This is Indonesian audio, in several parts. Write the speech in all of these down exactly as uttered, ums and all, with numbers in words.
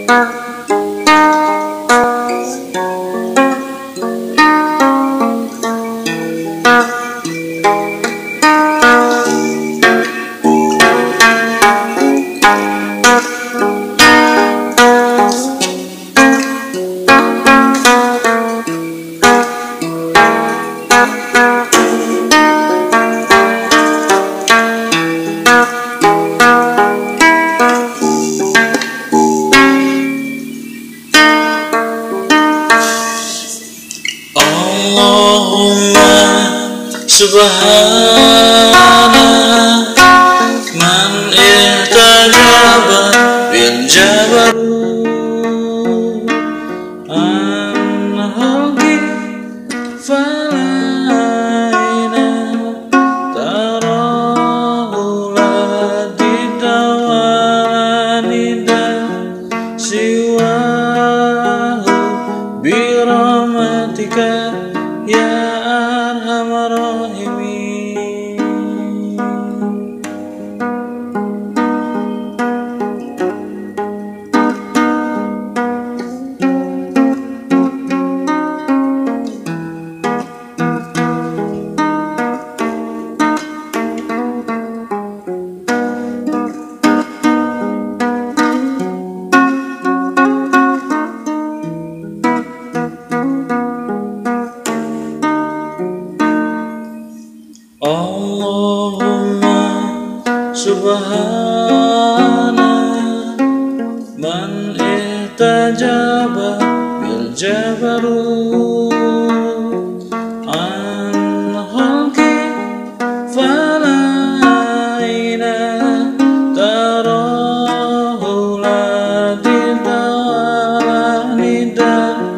Allahumma subhana man ihtajaba bil jabarut an halqi falaina tarahu ladida wanida siwahu birahmatika ya arhamar rahimin. Allahumma subhana man ihtajaba bil jabarut an halqi falaina tarahu ladida walanida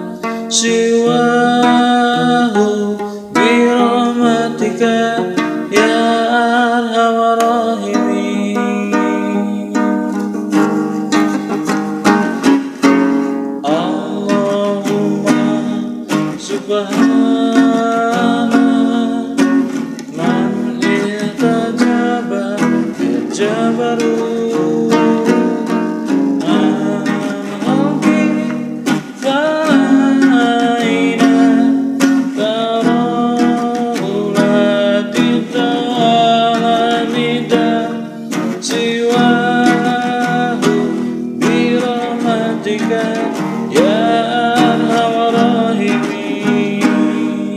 siwahu birahmatika ya arhamar rahimin. Allahumma subhana man ihtajaba bil jabarut an halqi falaina tarahu ladida wanida siwahu birahmatika ya arhamar rahimin.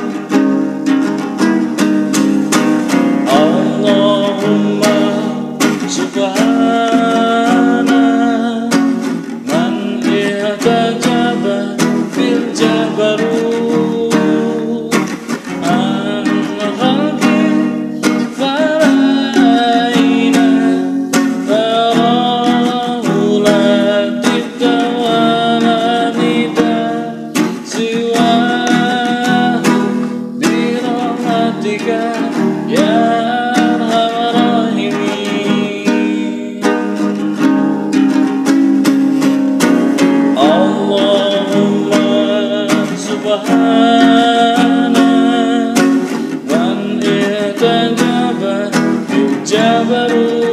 Allahumma subhana man ihtajaba bil jabarut an halqi falaina tarahu ladida walanida siwahu birahmatika ya arhamar rahimin. Allahumma subhana man ihtajaba bil jabarut